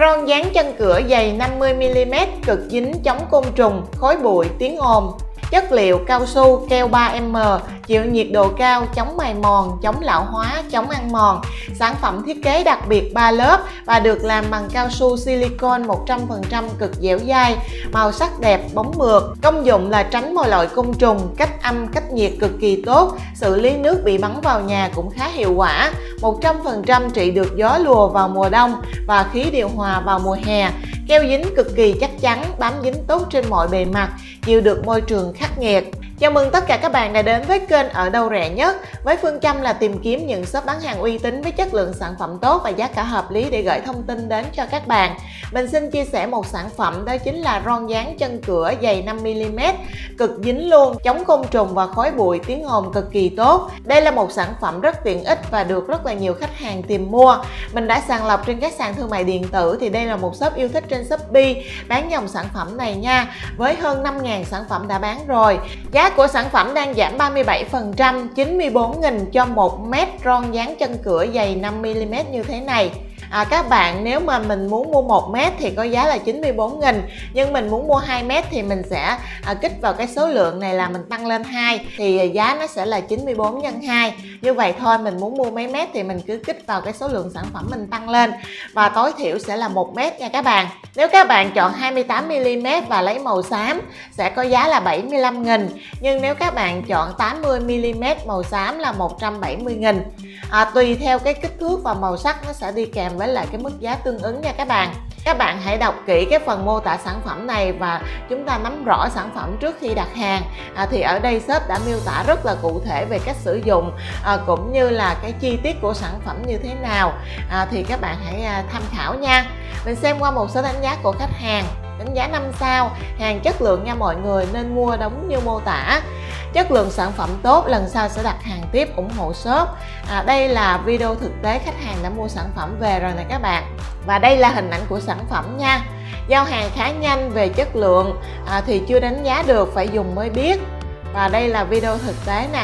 Ron dán chân cửa dày 50mm, cực dính, chống côn trùng, khói bụi, tiếng ồn. Chất liệu cao su, keo 3M, chịu nhiệt độ cao, chống mài mòn, chống lão hóa, chống ăn mòn. Sản phẩm thiết kế đặc biệt 3 lớp và được làm bằng cao su silicon 100% cực dẻo dai, màu sắc đẹp, bóng mượt. Công dụng là tránh mọi loại côn trùng, cách âm, cách nhiệt cực kỳ tốt, xử lý nước bị bắn vào nhà cũng khá hiệu quả. 100% trị được gió lùa vào mùa đông và khí điều hòa vào mùa hè. Keo dính cực kỳ chắc chắn, bám dính tốt trên mọi bề mặt, chịu được môi trường khắc nghiệt. Chào mừng tất cả các bạn đã đến với kênh Ở Đâu Rẻ Nhất, với phương châm là tìm kiếm những shop bán hàng uy tín với chất lượng sản phẩm tốt và giá cả hợp lý để gửi thông tin đến cho các bạn. Mình xin chia sẻ một sản phẩm, đó chính là ron dán chân cửa dày 5mm, cực dính luôn, chống côn trùng và khói bụi, tiếng ồn cực kỳ tốt. Đây là một sản phẩm rất tiện ích và được rất là nhiều khách hàng tìm mua. Mình đã sàng lọc trên các sàn thương mại điện tử thì đây là một shop yêu thích trên Shopee bán dòng sản phẩm này nha, với hơn 5.000 sản phẩm đã bán rồi. Giá của sản phẩm đang giảm 37%, 94.000 cho 1 mét ron dán chân cửa dày 5mm như thế này. Các bạn nếu mà mình muốn mua 1 mét thì có giá là 94.000, nhưng mình muốn mua 2 mét thì mình sẽ kích vào cái số lượng này là mình tăng lên 2 thì giá nó sẽ là 94 nhân 2. Như vậy thôi, mình muốn mua mấy mét thì mình cứ kích vào cái số lượng sản phẩm mình tăng lên, và tối thiểu sẽ là 1 mét nha các bạn. Nếu các bạn chọn 28mm và lấy màu xám sẽ có giá là 75.000, nhưng nếu các bạn chọn 80mm màu xám là 170.000. Tùy theo cái kích thước và màu sắc nó sẽ đi kèm với lại cái mức giá tương ứng nha các bạn. Các bạn hãy đọc kỹ cái phần mô tả sản phẩm này và chúng ta nắm rõ sản phẩm trước khi đặt hàng. Thì ở đây shop đã miêu tả rất là cụ thể về cách sử dụng cũng như là cái chi tiết của sản phẩm như thế nào, thì các bạn hãy tham khảo nha. Mình xem qua một số đánh giá của khách hàng. Đánh giá 5 sao, hàng chất lượng nha mọi người, nên mua đúng như mô tả. Chất lượng sản phẩm tốt, lần sau sẽ đặt hàng tiếp, ủng hộ shop. Đây là video thực tế khách hàng đã mua sản phẩm về rồi nè các bạn. Và đây là hình ảnh của sản phẩm nha. Giao hàng khá nhanh, về chất lượng thì chưa đánh giá được, phải dùng mới biết. Và đây là video thực tế nè.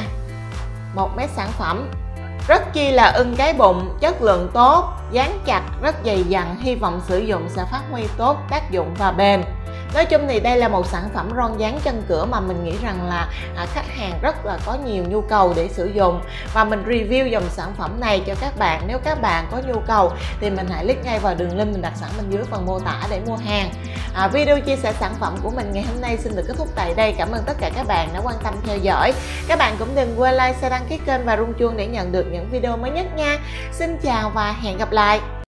1 mét sản phẩm. Rất chi là ưng cái bụng, chất lượng tốt, dán chặt, rất dày dặn, hy vọng sử dụng sẽ phát huy tốt tác dụng và bền. Nói chung thì đây là một sản phẩm ron dán chân cửa mà mình nghĩ rằng là khách hàng rất là có nhiều nhu cầu để sử dụng, và mình review dòng sản phẩm này cho các bạn. Nếu các bạn có nhu cầu thì mình hãy click ngay vào đường link mình đặt sẵn bên dưới phần mô tả để mua hàng. Video chia sẻ sản phẩm của mình ngày hôm nay xin được kết thúc tại đây. Cảm ơn tất cả các bạn đã quan tâm theo dõi. Các bạn cũng đừng quên like, share, đăng ký kênh và rung chuông để nhận được những video mới nhất nha. Xin chào và hẹn gặp lại.